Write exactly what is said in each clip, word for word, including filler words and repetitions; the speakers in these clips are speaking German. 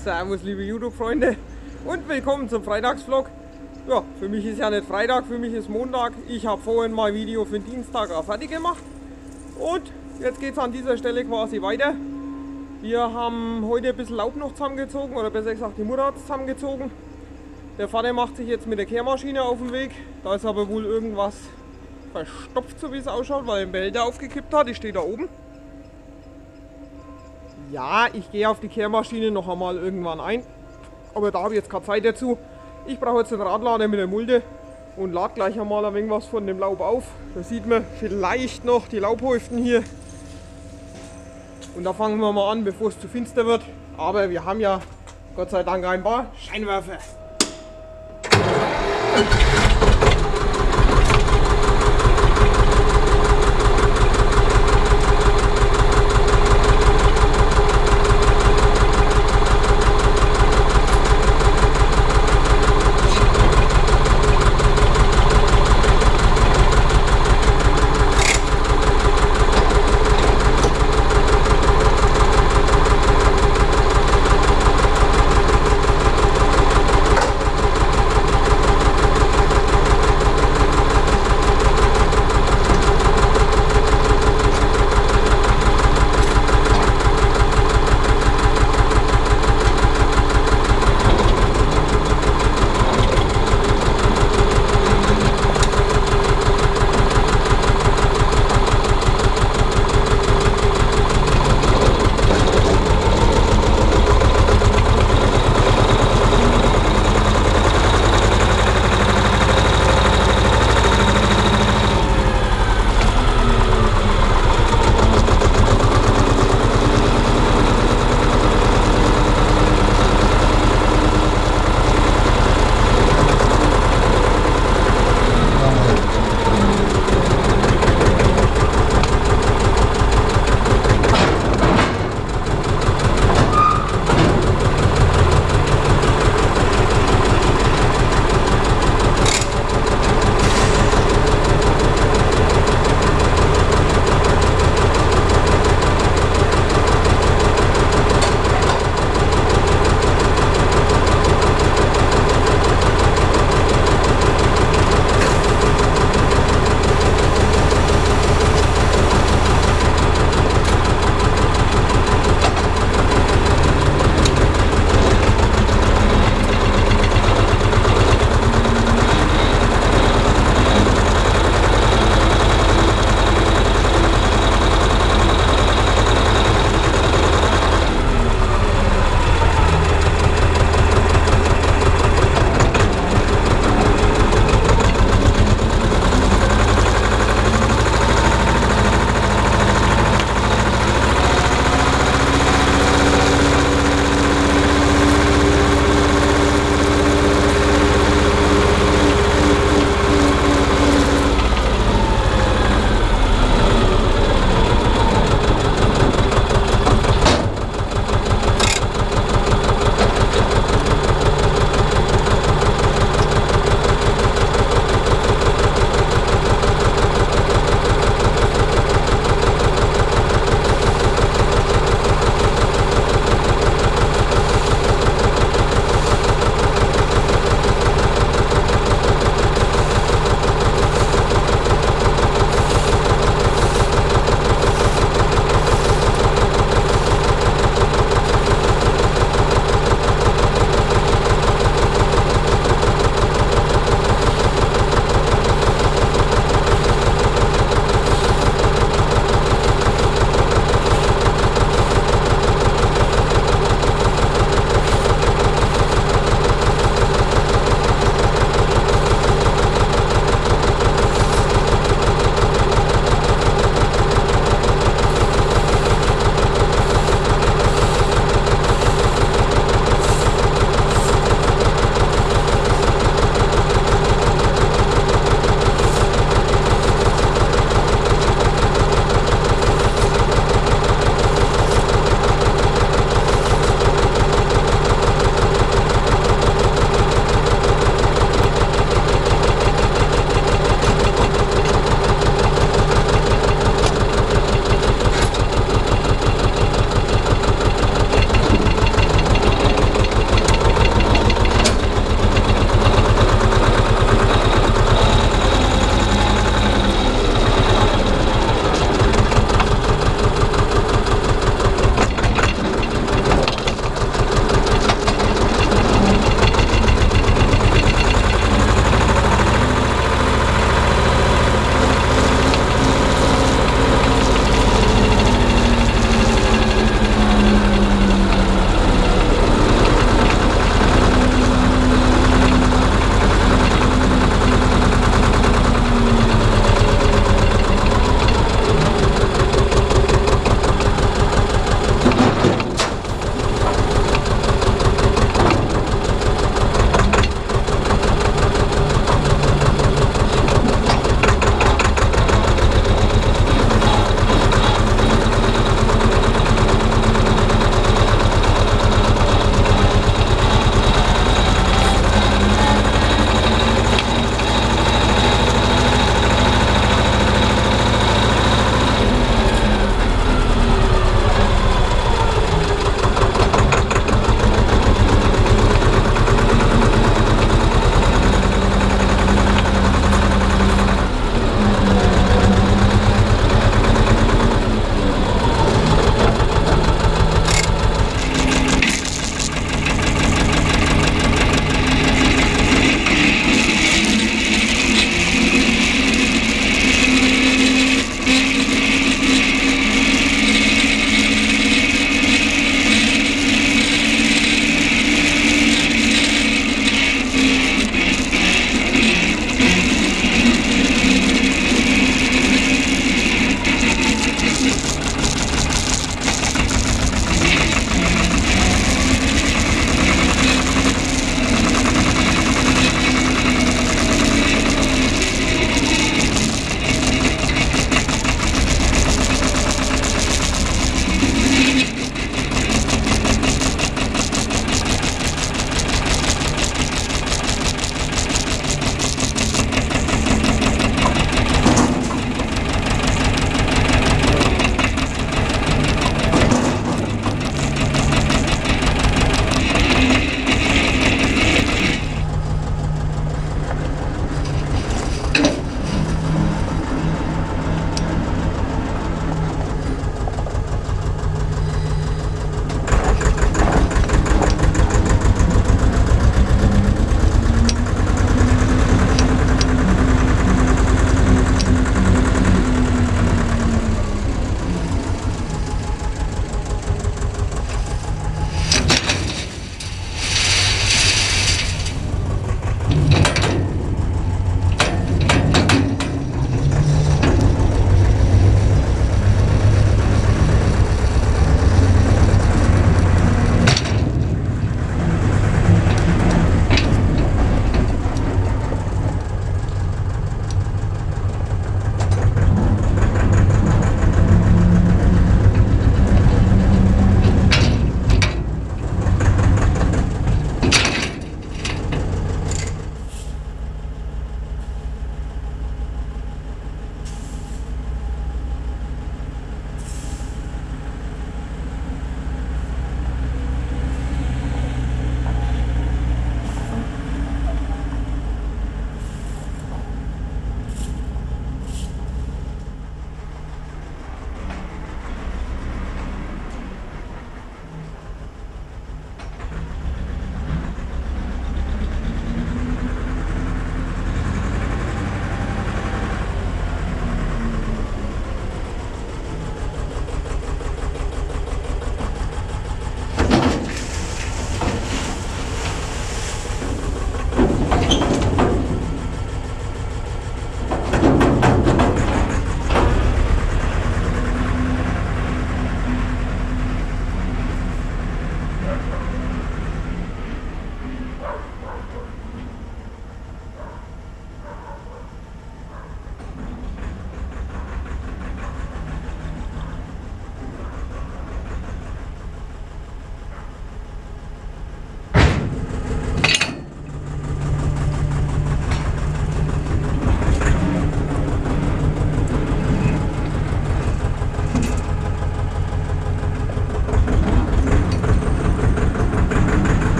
Servus liebe YouTube-Freunde und willkommen zum Freitagsvlog. Ja, für mich ist ja nicht Freitag, für mich ist Montag. Ich habe vorhin mal ein Video für den Dienstag auch fertig gemacht. Und jetzt geht es an dieser Stelle quasi weiter. Wir haben heute ein bisschen Laub noch zusammengezogen, oder besser gesagt die Mutter hat es zusammengezogen. Der Vater macht sich jetzt mit der Kehrmaschine auf den Weg. Da ist aber wohl irgendwas verstopft, so wie es ausschaut, weil ein Behälter aufgekippt hat. Die steht da oben. Ja, ich gehe auf die Kehrmaschine noch einmal irgendwann ein, aber da habe ich jetzt keine Zeit dazu. Ich brauche jetzt einen Radlader mit der Mulde und lade gleich einmal ein wenig was von dem Laub auf. Da sieht man vielleicht noch die Laubhäuften hier. Und da fangen wir mal an, bevor es zu finster wird. Aber wir haben ja Gott sei Dank ein paar Scheinwerfer.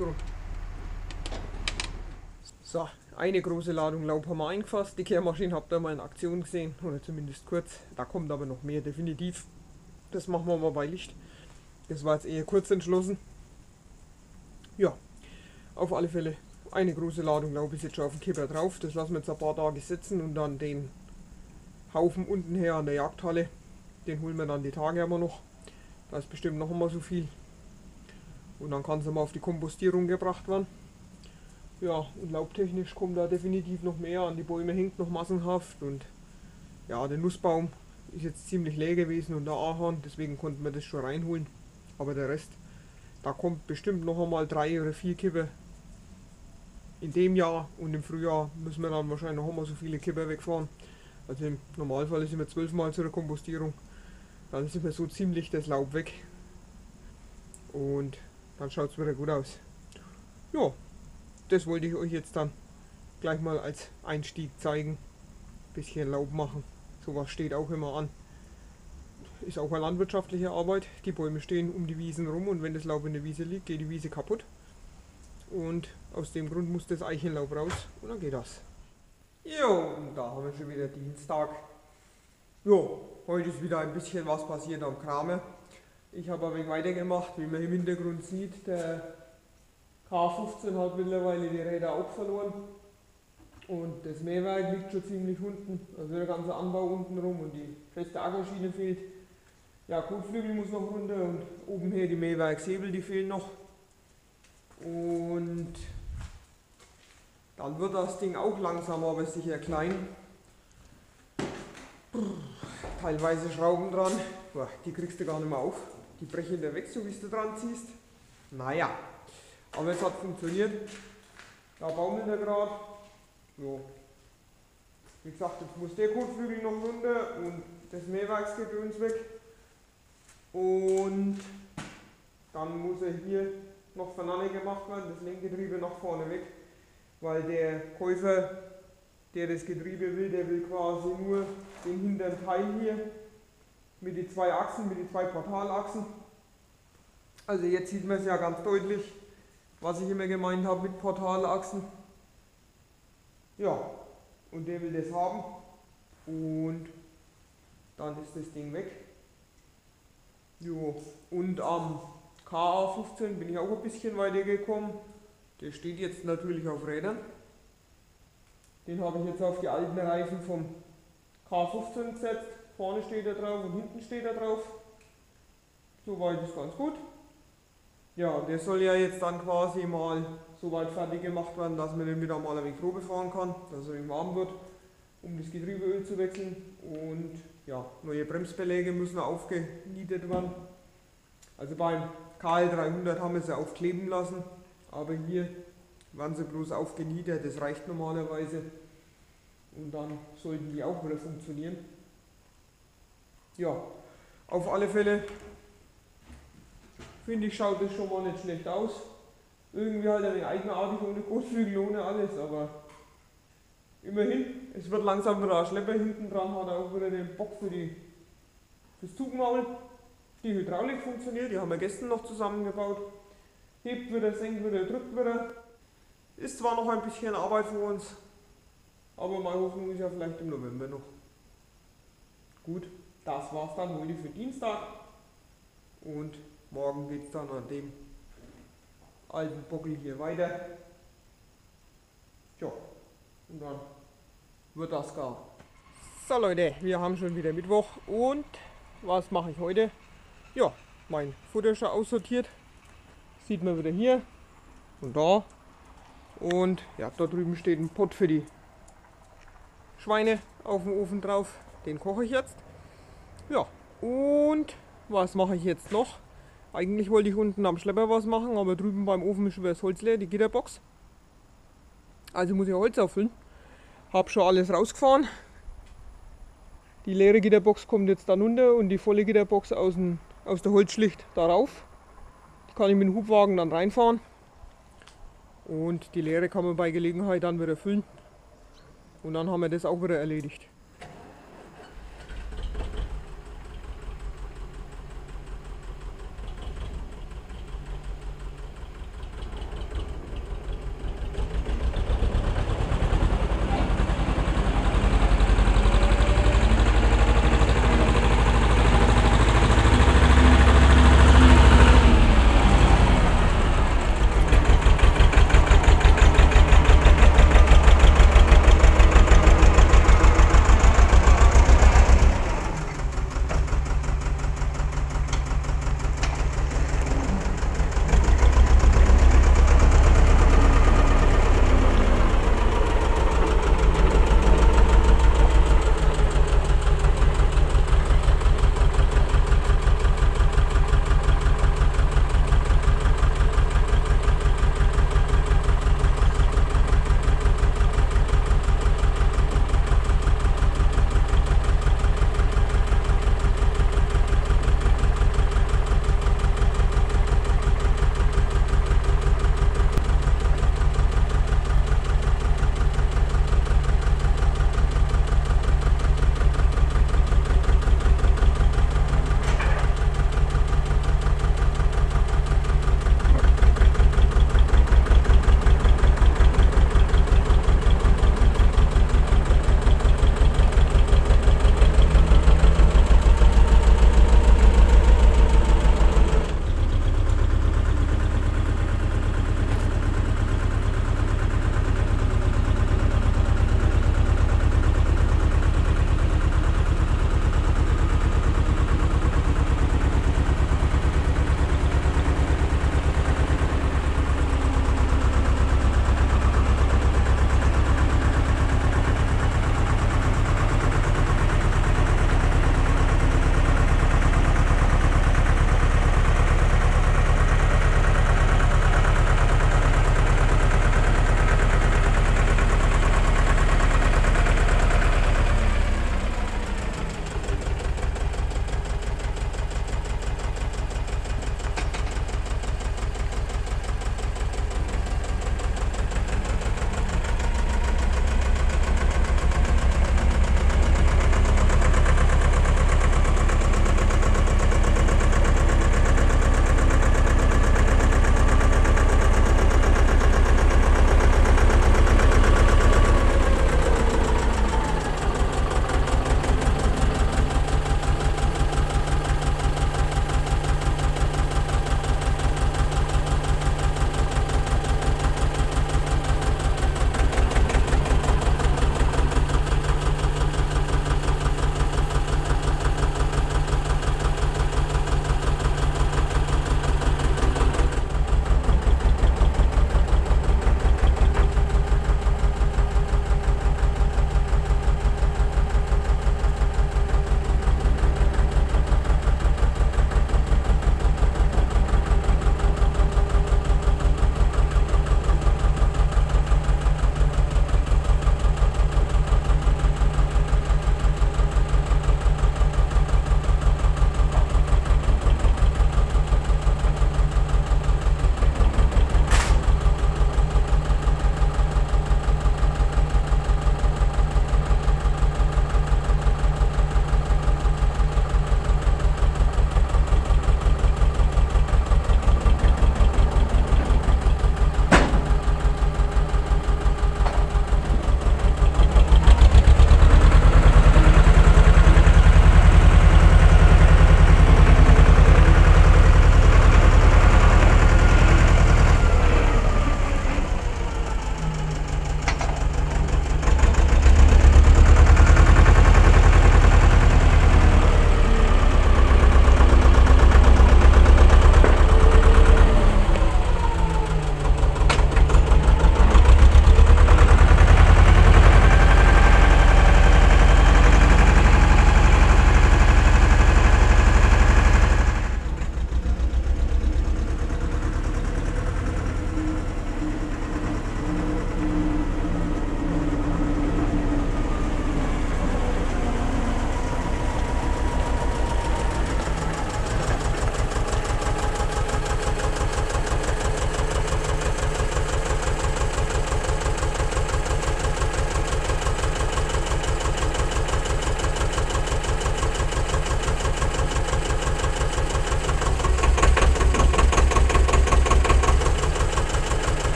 So rum. So, eine große Ladung Laub haben wir eingefasst. Die Kehrmaschine habt ihr mal in Aktion gesehen, oder zumindest kurz. Da kommt aber noch mehr, definitiv. Das machen wir mal bei Licht. Das war jetzt eher kurz entschlossen. Ja, auf alle Fälle eine große Ladung Laub ist jetzt schon auf dem Kipper drauf. Das lassen wir jetzt ein paar Tage sitzen und dann den Haufen unten her an der Jagdhalle, den holen wir dann die Tage immer noch. Da ist bestimmt noch einmal so viel. Und dann kann es mal auf die Kompostierung gebracht werden. Ja, und laubtechnisch kommt da definitiv noch mehr. An die Bäume hängt noch massenhaft. Und ja, der Nussbaum ist jetzt ziemlich leer gewesen und der Ahorn, deswegen konnten wir das schon reinholen. Aber der Rest, da kommt bestimmt noch einmal drei oder vier Kipper in dem Jahr, und im Frühjahr müssen wir dann wahrscheinlich noch einmal so viele Kipper wegfahren. Also im Normalfall sind wir zwölfmal zur Kompostierung, dann sind wir so ziemlich das Laub weg und dann schaut es wieder gut aus. Ja, das wollte ich euch jetzt dann gleich mal als Einstieg zeigen. Bisschen Laub machen, sowas steht auch immer an. Ist auch eine landwirtschaftliche Arbeit. Die Bäume stehen um die Wiesen rum und wenn das Laub in der Wiese liegt, geht die Wiese kaputt. Und aus dem Grund muss das Eichenlaub raus und dann geht das. Jo, und da haben wir schon wieder Dienstag. Jo, heute ist wieder ein bisschen was passiert am Kramer. Ich habe ein wenig weitergemacht, wie man im Hintergrund sieht. Der K fünfzehn hat mittlerweile die Räder auch verloren. Und das Mähwerk liegt schon ziemlich unten, also der ganze Anbau unten rum und die feste Ackerschiene fehlt. Ja, Kotflügel muss noch runter und oben her die Mähwerkshebel, die fehlen noch. Und dann wird das Ding auch langsam aber sicher klein. Teilweise Schrauben dran, die kriegst du gar nicht mehr auf. Die brechen da weg, so wie du dran ziehst. Naja, aber es hat funktioniert. Da baumelt er gerade. So. Wie gesagt, jetzt muss der Kotflügel noch runter und das Mähwerksgedöns weg. Und dann muss er hier noch vorne gemacht werden, das Lenkgetriebe nach vorne weg, weil der Käufer, der das Getriebe will, der will quasi nur den hinteren Teil hier mit den zwei Achsen, mit den zwei Portalachsen. Also jetzt sieht man es ja ganz deutlich, was ich immer gemeint habe mit Portalachsen. Ja, und der will das haben und dann ist das Ding weg. Jo, und am K A fünfzehn bin ich auch ein bisschen weiter gekommen. Der steht jetzt natürlich auf Rädern. Den habe ich jetzt auf die alten Reifen vom K fünfzehn gesetzt. Vorne steht er drauf und hinten steht er drauf. Soweit ist ganz gut. Ja, der soll ja jetzt dann quasi mal so weit fertig gemacht werden, dass man den wieder mal ein wenig Probe fahren kann, dass er warm wird, um das Getriebeöl zu wechseln. Und ja, neue Bremsbeläge müssen aufgenietet werden. Also beim K L dreihundert haben wir sie aufkleben lassen, aber hier werden sie bloß aufgenietet, das reicht normalerweise. Und dann sollten die auch wieder funktionieren. Ja, auf alle Fälle finde ich, schaut das schon mal nicht schlecht aus. Irgendwie halt ein wenig eigenartig ohne Kotflügel, ohne alles, aber immerhin, es wird langsam wieder ein Schlepper hinten dran, hat er auch wieder den Bock für die, fürs Zugmaul. Die Hydraulik funktioniert, die haben wir gestern noch zusammengebaut. Hebt wieder, senkt wieder, drückt wieder. Ist zwar noch ein bisschen Arbeit für uns, aber meine Hoffnung ist ja vielleicht im November noch. Gut, das war's dann heute für Dienstag. Und morgen geht es dann an dem alten Bockel hier weiter. Ja, und dann wird das gar. So Leute, wir haben schon wieder Mittwoch und was mache ich heute? Ja, mein Futter schon aussortiert. Sieht man wieder hier und da. Und ja, da drüben steht ein Pott für die Schweine auf dem Ofen drauf. Den koche ich jetzt. Ja, und was mache ich jetzt noch? Eigentlich wollte ich unten am Schlepper was machen, aber drüben beim Ofen ist schon das Holz leer, die Gitterbox. Also muss ich Holz auffüllen. Hab schon alles rausgefahren. Die leere Gitterbox kommt jetzt dann runter und die volle Gitterbox aus, dem, aus der Holzschlicht darauf. Die kann ich mit dem Hubwagen dann reinfahren. Und die leere kann man bei Gelegenheit dann wieder füllen. Und dann haben wir das auch wieder erledigt.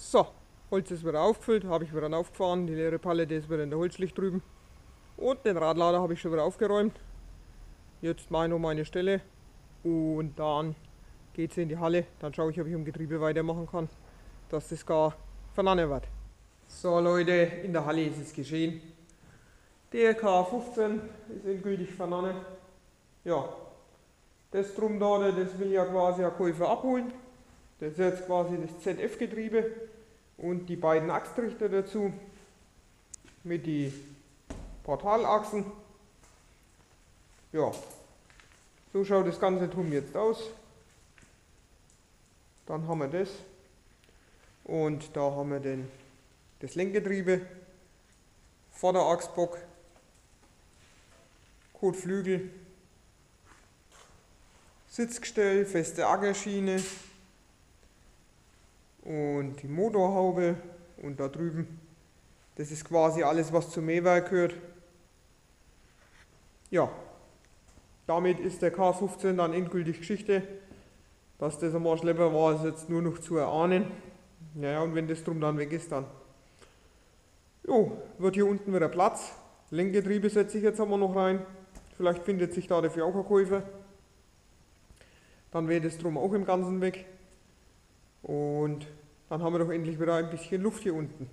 So, Holz ist wieder aufgefüllt, habe ich wieder aufgefahren. Die leere Palette ist wieder in der Holzschlicht drüben. Und den Radlader habe ich schon wieder aufgeräumt. Jetzt mache ich noch meine Stelle und dann geht es in die Halle. Dann schaue ich, ob ich am Getriebe weitermachen kann, dass das gar vernannen wird. So Leute, in der Halle ist es geschehen. Der K fünfzehn ist endgültig vernannen. Ja, das drum da, das will ja quasi der Käufer abholen. Das ist jetzt quasi das Z F-Getriebe und die beiden Achstrichter dazu mit die Portalachsen. Ja, so schaut das ganze drum jetzt aus. Dann haben wir das und da haben wir den, das Lenkgetriebe, Vorderachsbock, Kotflügel, Sitzgestell, feste Ackerschiene und die Motorhaube und da drüben, das ist quasi alles, was zum Mähwerk gehört. Ja, damit ist der K fünfzehn dann endgültig Geschichte. Dass das einmal Schlepper war, ist jetzt nur noch zu erahnen. Naja, und wenn das drum dann weg ist, dann jo, wird hier unten wieder Platz. Lenkgetriebe setze ich jetzt aber noch rein. Vielleicht findet sich da dafür auch ein Käufer. Dann wäre das drum auch im Ganzen weg. Und dann haben wir doch endlich wieder ein bisschen Luft hier unten.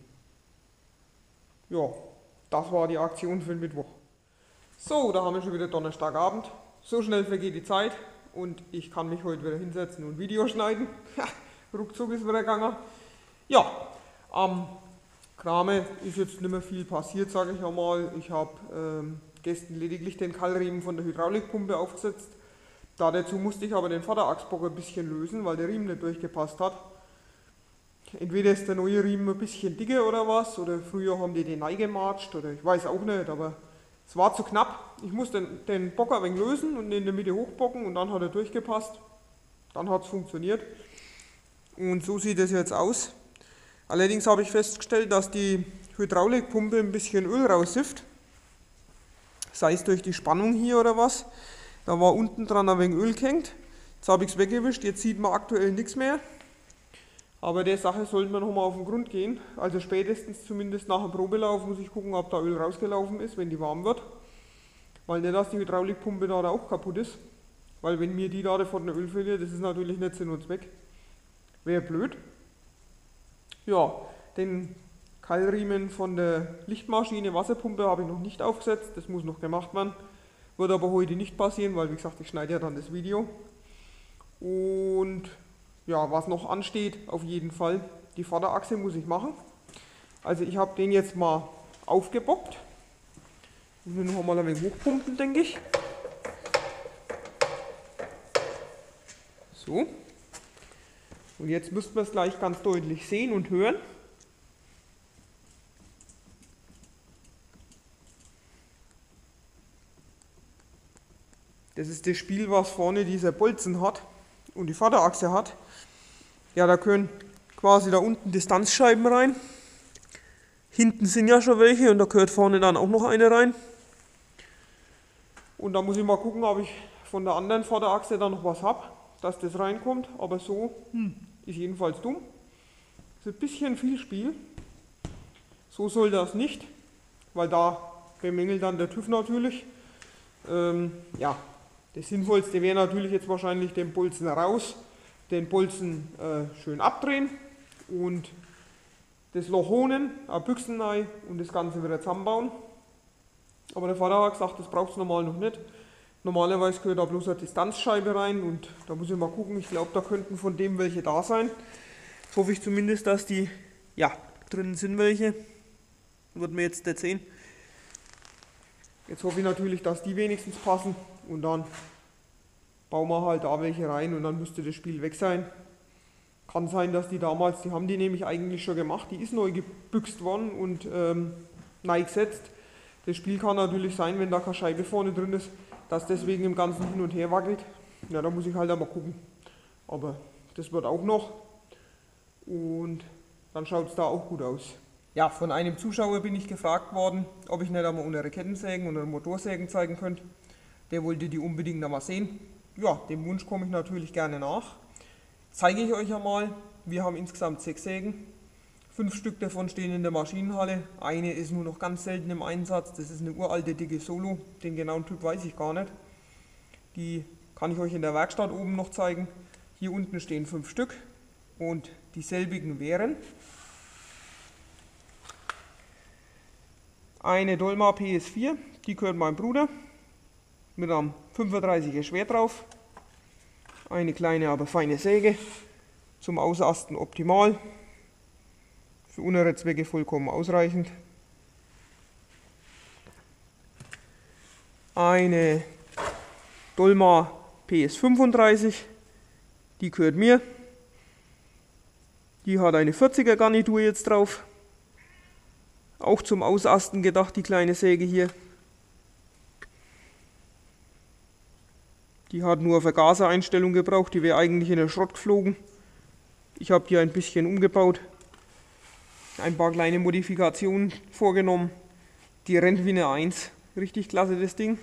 Ja, das war die Aktion für den Mittwoch. So, da haben wir schon wieder Donnerstagabend. So schnell vergeht die Zeit und ich kann mich heute wieder hinsetzen und ein Video schneiden. Ruckzuck ist wieder gegangen. Ja, am Krame ist jetzt nicht mehr viel passiert, sage ich einmal. Ich habe ähm, gestern lediglich den Keilriemen von der Hydraulikpumpe aufgesetzt. Da dazu musste ich aber den Vorderachsbock ein bisschen lösen, weil der Riemen nicht durchgepasst hat. Entweder ist der neue Riemen ein bisschen dicker oder was, oder früher haben die den reingematscht, oder ich weiß auch nicht, aber es war zu knapp. Ich musste den, den Bock ein wenig lösen und in der Mitte hochbocken und dann hat er durchgepasst. Dann hat es funktioniert. Und so sieht es jetzt aus. Allerdings habe ich festgestellt, dass die Hydraulikpumpe ein bisschen Öl raussifft. Sei es durch die Spannung hier oder was. Da war unten dran ein wenig Öl gehängt. Jetzt habe ich es weggewischt, jetzt sieht man aktuell nichts mehr. Aber der Sache sollten wir nochmal auf den Grund gehen. Also spätestens zumindest nach dem Probelauf muss ich gucken, ob da Öl rausgelaufen ist, wenn die warm wird. Weil nicht, dass die Hydraulikpumpe da auch kaputt ist. Weil wenn mir die da davon Öl verliert, das ist natürlich nicht Sinn und Zweck. Wäre blöd. Ja, den Keilriemen von der Lichtmaschine, Wasserpumpe habe ich noch nicht aufgesetzt. Das muss noch gemacht werden. Wird aber heute nicht passieren, weil wie gesagt, ich schneide ja dann das Video. Und ja, was noch ansteht, auf jeden Fall, die Vorderachse muss ich machen. Also ich habe den jetzt mal aufgebockt. Muss ich noch mal ein wenig hochpumpen, denke ich. So. Und jetzt müssten wir es gleich ganz deutlich sehen und hören. Das ist das Spiel, was vorne dieser Bolzen hat und die Vorderachse hat. Ja, da können quasi da unten Distanzscheiben rein. Hinten sind ja schon welche und da gehört vorne dann auch noch eine rein. Und da muss ich mal gucken, ob ich von der anderen Vorderachse da noch was habe, dass das reinkommt. Aber so hm, ist jedenfalls dumm. Das ist ein bisschen viel Spiel. So soll das nicht, weil da bemängelt dann der TÜV natürlich. Ähm, ja, das Sinnvollste wäre natürlich jetzt wahrscheinlich den Bolzen raus, den Bolzen äh, schön abdrehen und das Loch holen, ein Büchsen rein und das Ganze wieder zusammenbauen. Aber der Vater hat gesagt, das braucht es normal noch nicht. Normalerweise gehört da bloß eine Distanzscheibe rein und da muss ich mal gucken. Ich glaube, da könnten von dem welche da sein. Jetzt hoffe ich zumindest, dass die, ja, drinnen sind welche. Wird mir jetzt nicht sehen. Jetzt hoffe ich natürlich, dass die wenigstens passen und dann bauen wir halt da welche rein und dann müsste das Spiel weg sein. Kann sein, dass die damals, die haben die nämlich eigentlich schon gemacht, die ist neu gebüxt worden und ähm, neu gesetzt. Das Spiel kann natürlich sein, wenn da keine Scheibe vorne drin ist, dass deswegen im Ganzen hin und her wackelt. Ja, da muss ich halt einmal gucken. Aber das wird auch noch und dann schaut es da auch gut aus. Ja, von einem Zuschauer bin ich gefragt worden, ob ich nicht einmal unsere Kettensägen und Motorsägen zeigen könnte. Der wollte die unbedingt einmal sehen. Ja, dem Wunsch komme ich natürlich gerne nach. Zeige ich euch einmal. Wir haben insgesamt sechs Sägen. Fünf Stück davon stehen in der Maschinenhalle. Eine ist nur noch ganz selten im Einsatz. Das ist eine uralte dicke Solo. Den genauen Typ weiß ich gar nicht. Die kann ich euch in der Werkstatt oben noch zeigen. Hier unten stehen fünf Stück und dieselbigen wären eine Dolma P S vier, die gehört meinem Bruder, mit einem fünfunddreißiger Schwert drauf. Eine kleine, aber feine Säge, zum Ausasten optimal, für unsere Zwecke vollkommen ausreichend. Eine Dolma P S fünfunddreißig, die gehört mir. Die hat eine vierziger Garnitur jetzt drauf. Auch zum Ausasten gedacht, die kleine Säge hier. Die hat nur Vergasereinstellung gebraucht, die wäre eigentlich in den Schrott geflogen. Ich habe die ein bisschen umgebaut, ein paar kleine Modifikationen vorgenommen. Die rennt wie eine eins. Richtig klasse das Ding.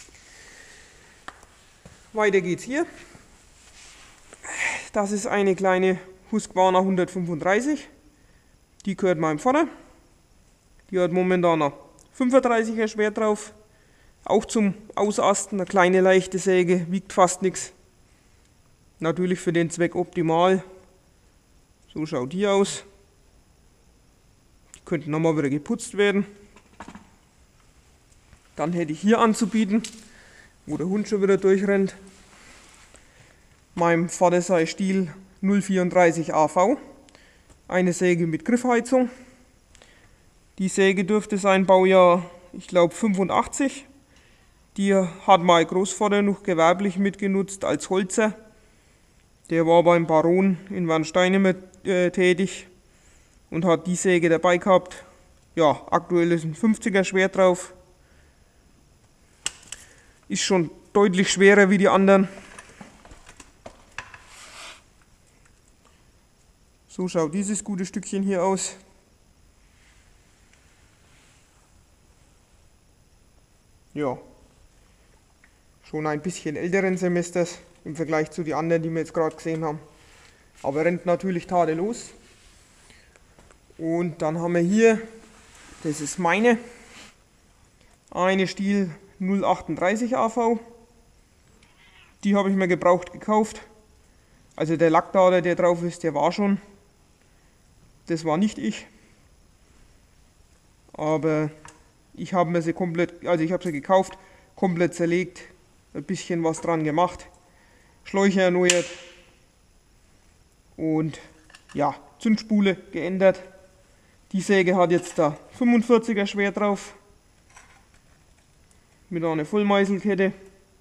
Weiter geht's hier. Das ist eine kleine Husqvarna hundertfünfunddreißig. Die gehört meinem Vater. Die hat momentan ein fünfunddreißiger Schwert drauf. Auch zum Ausasten, eine kleine leichte Säge, wiegt fast nichts. Natürlich für den Zweck optimal. So schaut die aus. Die könnten nochmal wieder geputzt werden. Dann hätte ich hier anzubieten, wo der Hund schon wieder durchrennt, meinem Vater sei Stihl null vierunddreißig A V. Eine Säge mit Griffheizung. Die Säge dürfte sein Baujahr, ich glaube fünfundachtzig. Die hat mein Großvater noch gewerblich mitgenutzt als Holzer. Der war beim Baron in Wernsteine mit, äh, tätig und hat die Säge dabei gehabt. Ja, aktuell ist ein fünfziger Schwert drauf. Ist schon deutlich schwerer wie die anderen. So schaut dieses gute Stückchen hier aus. Ja, schon ein bisschen älteren Semesters im Vergleich zu den anderen, die wir jetzt gerade gesehen haben. Aber rennt natürlich tadellos. Und dann haben wir hier, das ist meine, eine Stihl null achtunddreißig A V. Die habe ich mir gebraucht gekauft. Also der Lackdader, der drauf ist, der war schon. Das war nicht ich. Aber ich habe mir sie komplett, also ich habe sie gekauft, komplett zerlegt, ein bisschen was dran gemacht, Schläuche erneuert und ja, Zündspule geändert. Die Säge hat jetzt da fünfundvierziger Schwert drauf, mit einer Vollmeißelkette,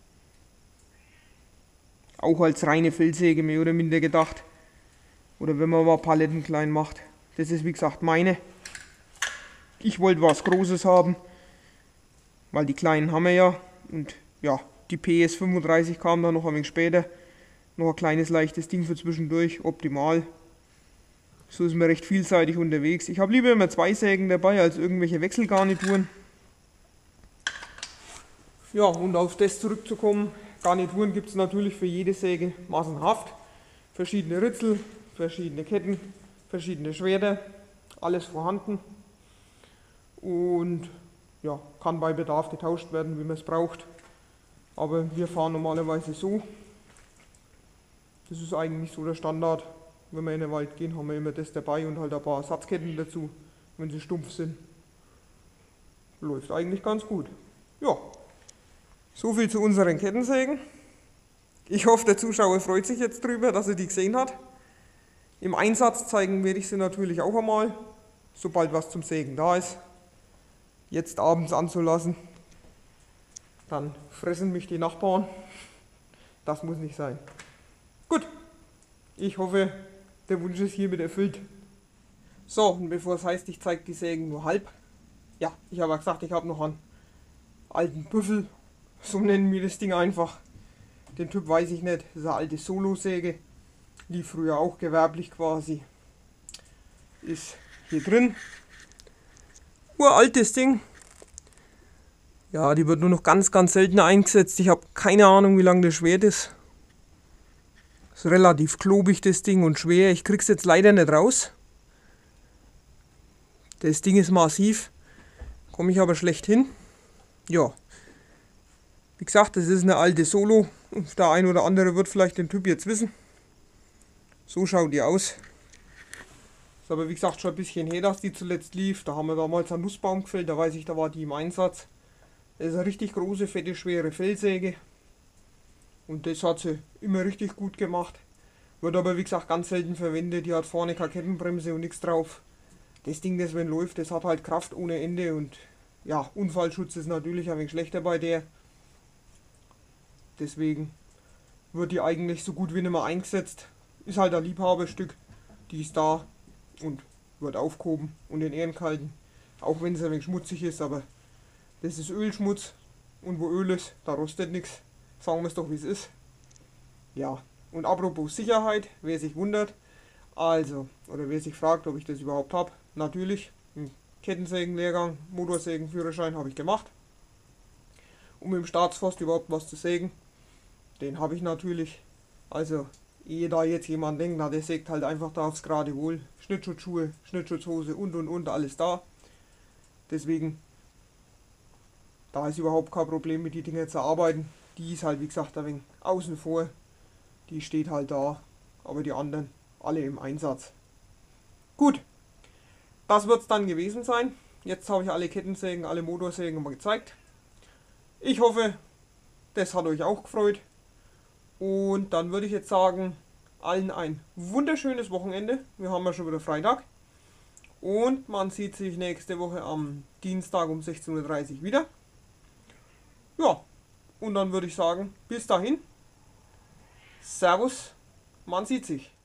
auch als reine Feldsäge mehr oder minder gedacht, oder wenn man mal Paletten klein macht. Das ist wie gesagt meine. Ich wollte was Großes haben, weil die kleinen haben wir ja. Und ja, die P S fünfunddreißig kam dann noch ein wenig später. Noch ein kleines leichtes Ding für zwischendurch, optimal. So ist man recht vielseitig unterwegs. Ich habe lieber immer zwei Sägen dabei als irgendwelche Wechselgarnituren. Ja, und auf das zurückzukommen, Garnituren gibt es natürlich für jede Säge massenhaft. Verschiedene Ritzel, verschiedene Ketten, verschiedene Schwerter, alles vorhanden. Und ja, kann bei Bedarf getauscht werden, wie man es braucht. Aber wir fahren normalerweise so. Das ist eigentlich so der Standard. Wenn wir in den Wald gehen, haben wir immer das dabei und halt ein paar Ersatzketten dazu, wenn sie stumpf sind. Läuft eigentlich ganz gut. Ja, so viel zu unseren Kettensägen. Ich hoffe, der Zuschauer freut sich jetzt drüber, dass er die gesehen hat. Im Einsatz zeigen werde ich sie natürlich auch einmal, sobald was zum Sägen da ist. Jetzt abends anzulassen, dann fressen mich die Nachbarn. Das muss nicht sein. Gut, ich hoffe, der Wunsch ist hiermit erfüllt. So, und bevor es heißt, ich zeige die Sägen nur halb. Ja, ich habe ja gesagt, ich habe noch einen alten Büffel, so nennen wir das Ding einfach. Den Typ weiß ich nicht, das ist eine alte Solo-Säge, lief früher auch gewerblich quasi. Ist hier drin. Uraltes Ding. Ja, die wird nur noch ganz, ganz selten eingesetzt. Ich habe keine Ahnung, wie lang das Schwert ist. Ist relativ klobig das Ding und schwer. Ich krieg's jetzt leider nicht raus. Das Ding ist massiv, komme ich aber schlecht hin. Ja, wie gesagt, das ist eine alte Solo. Der ein oder andere wird vielleicht den Typ jetzt wissen. So schaut die aus. Ist aber wie gesagt schon ein bisschen her, dass die zuletzt lief. Da haben wir damals einen Nussbaum gefällt, da weiß ich, da war die im Einsatz. Das ist eine richtig große, fette, schwere Fellsäge. Und das hat sie immer richtig gut gemacht. Wird aber wie gesagt ganz selten verwendet. Die hat vorne keine Kettenbremse und nichts drauf. Das Ding, das wenn läuft, das hat halt Kraft ohne Ende. Und ja, Unfallschutz ist natürlich ein wenig schlechter bei der. Deswegen wird die eigentlich so gut wie nicht mehr eingesetzt. Ist halt ein Liebhaberstück. Die ist da und wird aufgehoben und in Ehren gehalten. Auch wenn es ein wenig schmutzig ist, aber das ist Ölschmutz. Und wo Öl ist, da rostet nichts. Sagen wir es doch, wie es ist. Ja, und apropos Sicherheit, wer sich wundert, also, oder wer sich fragt, ob ich das überhaupt habe, natürlich, einen Kettensägenlehrgang, Motorsägenführerschein habe ich gemacht. Um im Staatsforst überhaupt was zu sägen, den habe ich natürlich. Also, ehe da jetzt jemand denkt, na der sägt halt einfach da aufs gerade Wohl. Schnittschutzschuhe, Schnittschutzhose und und und, alles da. Deswegen, da ist überhaupt kein Problem mit die Dinger zu arbeiten. Die ist halt wie gesagt ein wenig außen vor. Die steht halt da. Aber die anderen alle im Einsatz. Gut. Das wird es dann gewesen sein. Jetzt habe ich alle Kettensägen, alle Motorsägen mal gezeigt. Ich hoffe, das hat euch auch gefreut. Und dann würde ich jetzt sagen, allen ein wunderschönes Wochenende. Wir haben ja schon wieder Freitag. Und man sieht sich nächste Woche am Dienstag um sechzehn Uhr dreißig wieder. Ja, und dann würde ich sagen, bis dahin. Servus, man sieht sich.